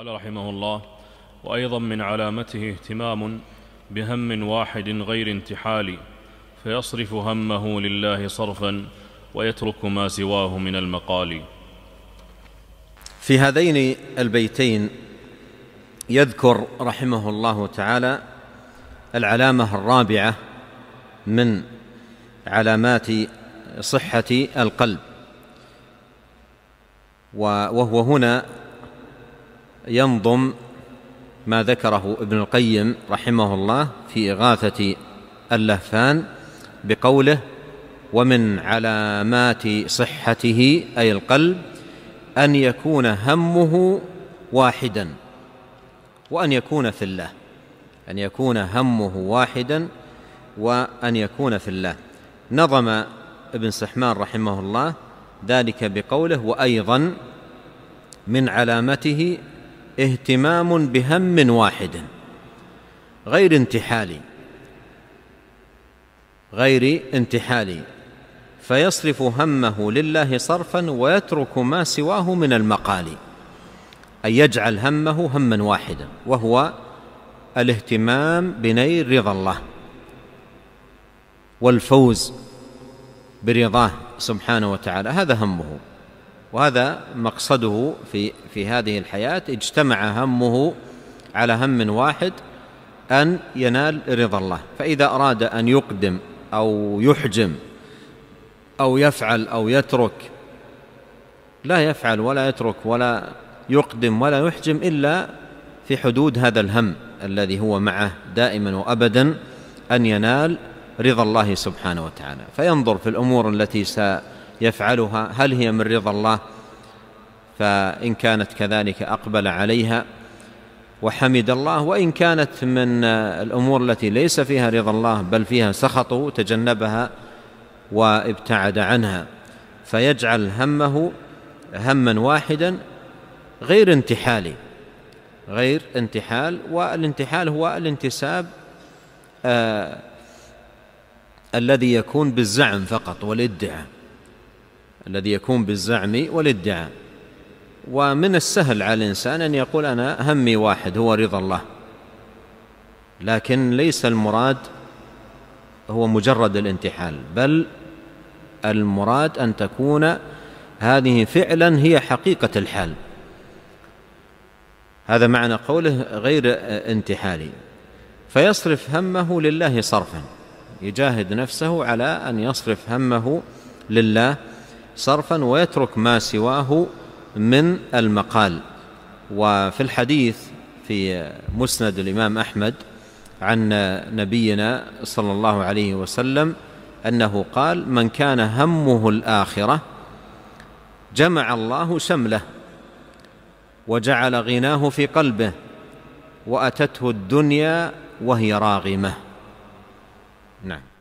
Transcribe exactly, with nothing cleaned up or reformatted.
قال رحمه الله: وأيضا من علامته اهتمام بهم واحد غير انتحال، فيصرف همه لله صرفا ويترك ما سواه من المقال. في هذين البيتين يذكر رحمه الله تعالى العلامة الرابعة من علامات صحة القلب، وهو هنا ينظم ما ذكره ابن القيم رحمه الله في إغاثة اللهفان بقوله: ومن علامات صحته أي القلب أن يكون همه واحدا وأن يكون في الله، أن يكون همه واحدا وأن يكون في الله. نظم ابن سحمان رحمه الله ذلك بقوله: وأيضا من علامته اهتمام بهم واحد غير انتحالي غير انتحالي فيصرف همه لله صرفا ويترك ما سواه من المقال، أي يجعل همه هما واحدا، وهو الاهتمام بنيل رضا الله والفوز برضاه سبحانه وتعالى. هذا همه، وهذا مقصده في في هذه الحياة. اجتمع همه على هم واحد، أن ينال رضا الله. فإذا أراد أن يقدم أو يحجم أو يفعل أو يترك، لا يفعل ولا يترك ولا يقدم ولا يحجم إلا في حدود هذا الهم الذي هو معه دائما وأبدا، أن ينال رضا الله سبحانه وتعالى. فينظر في الأمور التي سيفعلها هل هي من رضا الله، فإن كانت كذلك أقبل عليها وحمد الله، وإن كانت من الأمور التي ليس فيها رضا الله بل فيها سخطه تجنبها وابتعد عنها. فيجعل همه هما واحدا غير انتحالي غير انتحال. والانتحال هو الانتساب آه الذي يكون بالزعم فقط والادعاء، الذي يكون بالزعم والادعاء. ومن السهل على الإنسان أن يقول: أنا همي واحد هو رضا الله، لكن ليس المراد هو مجرد الانتحال، بل المراد أن تكون هذه فعلا هي حقيقة الحال. هذا معنى قوله غير انتحالي. فيصرف همه لله صرفا، يجاهد نفسه على أن يصرف همه لله صرفا ويترك ما سواه من المقال. وفي الحديث في مسند الإمام أحمد عن نبينا صلى الله عليه وسلم أنه قال: من كان همه الآخرة جمع الله شمله وجعل غناه في قلبه وأتته الدنيا وهي راغمة. نعم.